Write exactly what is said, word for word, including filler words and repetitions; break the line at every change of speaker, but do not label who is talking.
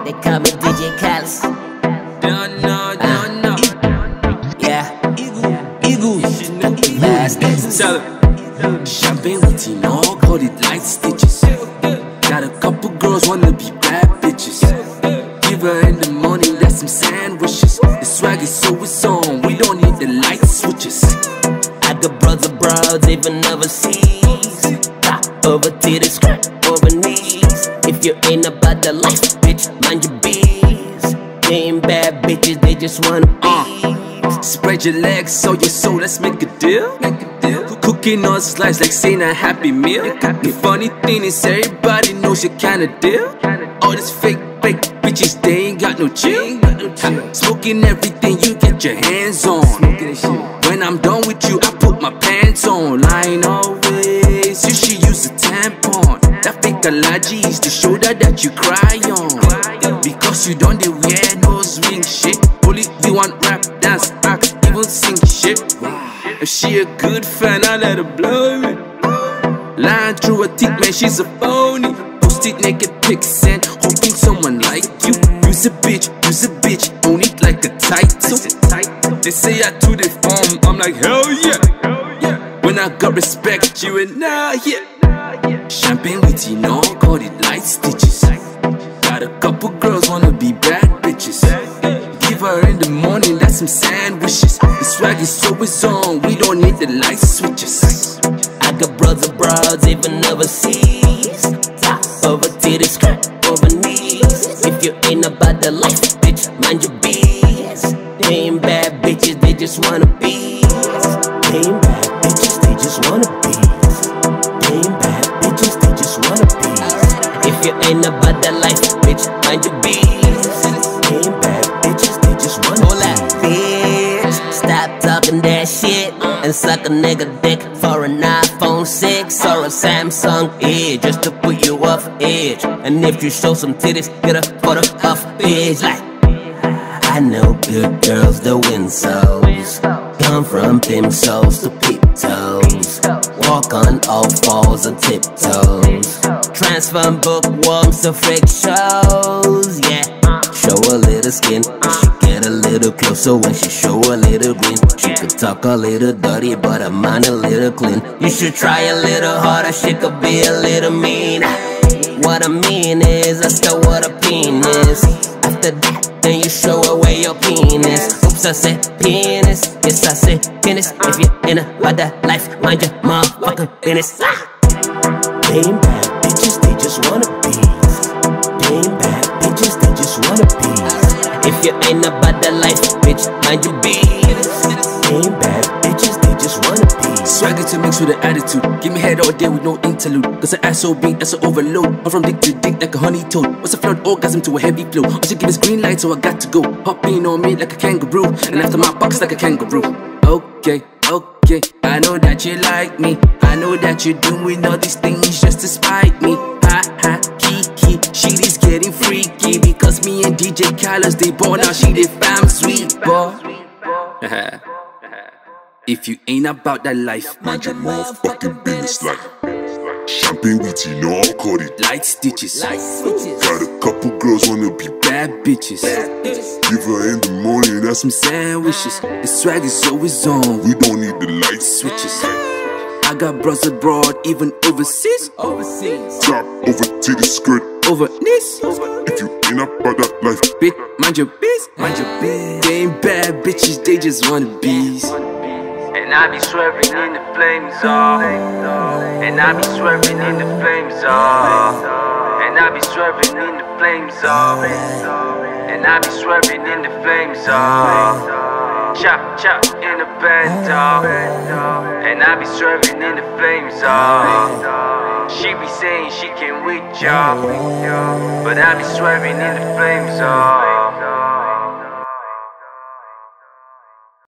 They call me D J Khaled.
No, no, no, no.
Yeah.
Eagle.
Last days.
Tell her. Champagne with Tino, call it light stitches. Got a couple girls wanna be bad bitches. Give her in the morning, that's some sandwiches. The swag is so it's on, we don't need the light switches.
I got brother broads even overseas. Top over titties, scrap over knees. If you ain't about the life, bitch, mind your bees. They ain't bad bitches, they just wanna be.
Uh, spread your legs, so your soul, let's make a deal. Make a deal. Cooking on slice like saying a happy meal. The funny thing is everybody knows your kind of deal. All this fake, fake bitches, they ain't got no chill. Ha, smoking everything you get your hands on. When I'm done with you, I put my pants on. Lying always, you should use a tampon. That fake allergy is the shoulder that you cry on. Because you don't they wear nose ring shit. Only you want rap, dance, act, even sing shit. If she a good fan, I let her blow it. Lying through her teeth, man, she's a phony. Post it naked pics and hoping someone like you. Use a bitch, use a bitch, own it like a title. They say I do the form, I'm like hell yeah. When I got respect, you and I, yeah. Champagne with Tino, call it light stitches. Got a couple girls wanna be bad bitches. Give her in the morning, that's some sandwiches. The swag is so it's on, we don't need the light switches.
I got brother broads even overseas. Top over titties, scrap over knees. If you ain't about the life, bitch, mind your bees. They ain't bad bitches, they just wanna be. They ain't bad bitches, they just wanna be. They ain't bad bitches, they just wanna be. If you ain't about the life, bitch, mind your bees. They ain't bad bitches, they just wanna
Hold that,
bitch. Stop talking that shit and suck a nigga dick for an iPhone six or a Samsung Edge, just to put you off edge. And if you show some titties, get a photo off edge. Like, I know good girls, the win souls. Come from pimp souls to peep toes. Walk on all fours and tiptoes. Transform bookworms to freak shows, yeah. Show a little skin, she get a little closer when she show a little grin. She could talk a little dirty, but her mind a little clean. You should try a little harder, she could be a little mean. What I mean is, I still what a penis. After that, then you show away your penis. Oops, I said penis, yes I said penis. If you're in about that life, mind your motherfucking business. They ain't bad bitches, they just wanna be. They ain't bad bitches, they just wanna be. If you ain't about that life, bitch, mind your bees. They ain't bad bitches, they just wanna be.
Swagger to mix with an attitude. Give me head all day with no interlude. Cause an ass so big, that's an overload. I'm from dick to dick like a honey toad. What's a flood orgasm to a heavy flow? I should give this green light, so I got to go. Hopping on me like a kangaroo, and after my box like a kangaroo. Okay, okay, I know that you like me. I know that you're doing all these things just to spite me. Ha ha, kiki, shit is getting freaky. Because me and D J Khaled, they born now, she the fam sweet boy. If you ain't about that life,
mind your motherfucking business. Like Champagne with Tino, call it
light stitches.
Got a couple girls wanna be
bad bitches.
Give her in the morning, that's some
sandwiches. The swag is always on,
we don't need the light
switches. I got bros abroad, even overseas. Overseas.
Top over titty skirt
over knees.
If you ain't about that life,
bitch, mind your biz, mind your biz. They ain't bad bitches, they just wanna be.
And I be swerving in the flames, oh. And I be swerving in the flames, oh. And I be swerving in the flames, oh. And I be swerving in the flames, oh. Chop, chop in the bed, oh. And I be swerving in the flames, oh. She be saying she can with y'all, but I be swerving in the flames, oh.